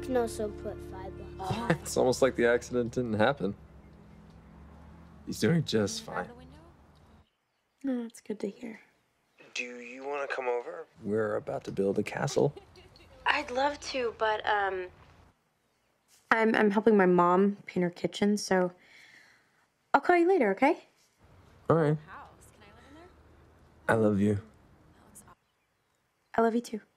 can also put $5. It's almost like the accident didn't happen. He's doing just fine. Oh, that's good to hear. Do you want to come over? We're about to build a castle. I'd love to, but I'm helping my mom paint her kitchen, so I'll call you later, okay? All right. I love you. I love you too.